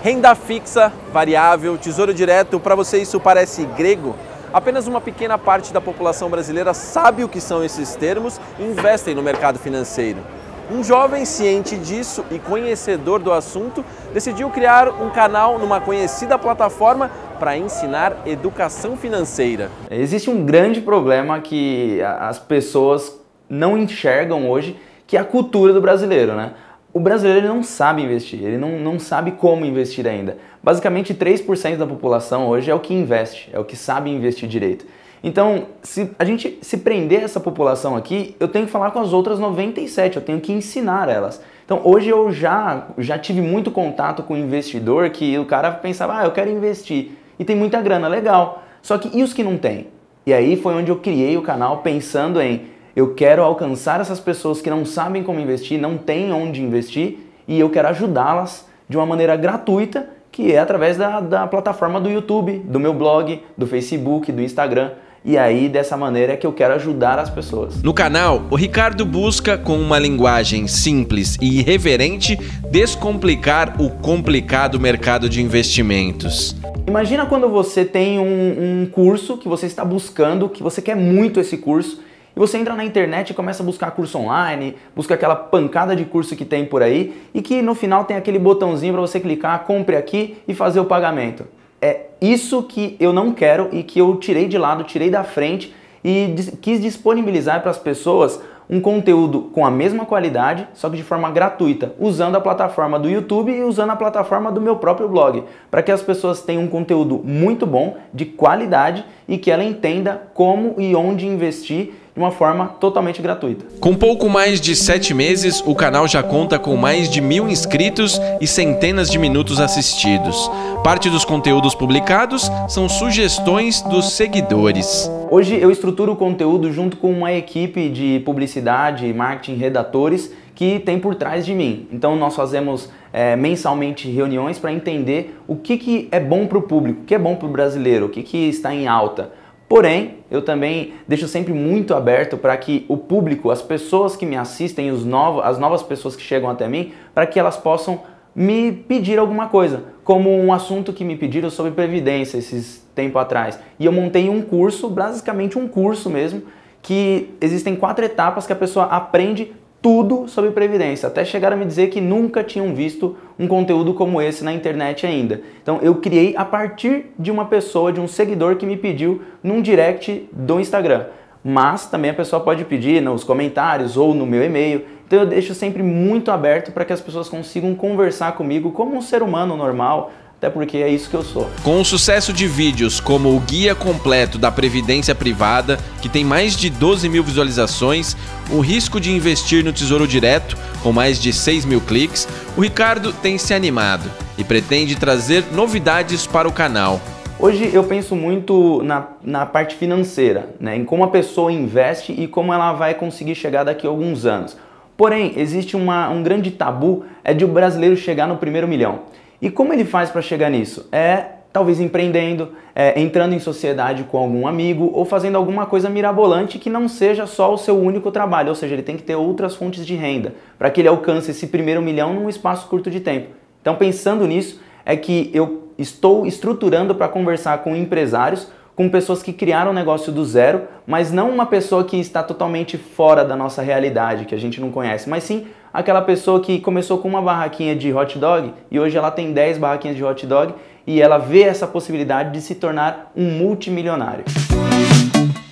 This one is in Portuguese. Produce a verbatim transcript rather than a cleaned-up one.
Renda fixa, variável, tesouro direto, para você isso parece grego? Apenas uma pequena parte da população brasileira sabe o que são esses termos e investem no mercado financeiro. Um jovem ciente disso e conhecedor do assunto decidiu criar um canal numa conhecida plataforma para ensinar educação financeira. Existe um grande problema que as pessoas não enxergam hoje, que é a cultura do brasileiro, né? O brasileiro ele não sabe investir, ele não, não sabe como investir ainda. Basicamente três por cento da população hoje é o que investe, é o que sabe investir direito. Então, se a gente se prender essa população aqui, eu tenho que falar com as outras noventa e sete, eu tenho que ensinar elas. Então, hoje eu já, já tive muito contato com investidor que o cara pensava, ah, eu quero investir e tem muita grana, legal. Só que e os que não tem? E aí foi onde eu criei o canal pensando em eu quero alcançar essas pessoas que não sabem como investir, não têm onde investir e eu quero ajudá-las de uma maneira gratuita, que é através da, da plataforma do YouTube, do meu blog, do Facebook, do Instagram. E aí, dessa maneira é que eu quero ajudar as pessoas. No canal, o Ricardo busca, com uma linguagem simples e irreverente, descomplicar o complicado mercado de investimentos. Imagina quando você tem um, um curso que você está buscando, que você quer muito esse curso, e você entra na internet e começa a buscar curso online, busca aquela pancada de curso que tem por aí, e que no final tem aquele botãozinho para você clicar, compre aqui e fazer o pagamento. É isso que eu não quero e que eu tirei de lado, tirei da frente e quis disponibilizar para as pessoas um conteúdo com a mesma qualidade, só que de forma gratuita, usando a plataforma do YouTube e usando a plataforma do meu próprio blog, para que as pessoas tenham um conteúdo muito bom, de qualidade e que ela entenda como e onde investir de uma forma totalmente gratuita. Com pouco mais de sete meses, o canal já conta com mais de mil inscritos e centenas de minutos assistidos. Parte dos conteúdos publicados são sugestões dos seguidores. Hoje eu estruturo o conteúdo junto com uma equipe de publicidade, marketing, redatores que tem por trás de mim. Então nós fazemos é, mensalmente reuniões para entender o que, que é bom para o público, o que é bom para o brasileiro, o que, que está em alta. Porém, eu também deixo sempre muito aberto para que o público, as pessoas que me assistem, os novos, as novas pessoas que chegam até mim, para que elas possam me pedir alguma coisa, como um assunto que me pediram sobre previdência esses tempo atrás. E eu montei um curso, basicamente um curso mesmo, que existem quatro etapas que a pessoa aprende tudo sobre previdência, até chegaram a me dizer que nunca tinham visto um conteúdo como esse na internet ainda. Então eu criei a partir de uma pessoa, de um seguidor que me pediu num direct do Instagram. Mas também a pessoa pode pedir nos comentários ou no meu e-mail. Então eu deixo sempre muito aberto para que as pessoas consigam conversar comigo como um ser humano normal, até porque é isso que eu sou. Com o sucesso de vídeos como o Guia Completo da Previdência Privada, que tem mais de doze mil visualizações, o Risco de Investir no Tesouro Direto, com mais de seis mil cliques, o Ricardo tem se animado e pretende trazer novidades para o canal. Hoje eu penso muito na, na parte financeira, né, em como a pessoa investe e como ela vai conseguir chegar daqui a alguns anos. Porém, existe uma, um grande tabu, é de o brasileiro chegar no primeiro milhão. E como ele faz para chegar nisso? É talvez empreendendo, é, entrando em sociedade com algum amigo ou fazendo alguma coisa mirabolante que não seja só o seu único trabalho, ou seja, ele tem que ter outras fontes de renda para que ele alcance esse primeiro milhão num espaço curto de tempo. Então, pensando nisso, é que eu estou estruturando para conversar com empresários, com pessoas que criaram um negócio do zero, mas não uma pessoa que está totalmente fora da nossa realidade, que a gente não conhece, mas sim aquela pessoa que começou com uma barraquinha de hot dog e hoje ela tem dez barraquinhas de hot dog e ela vê essa possibilidade de se tornar um multimilionário.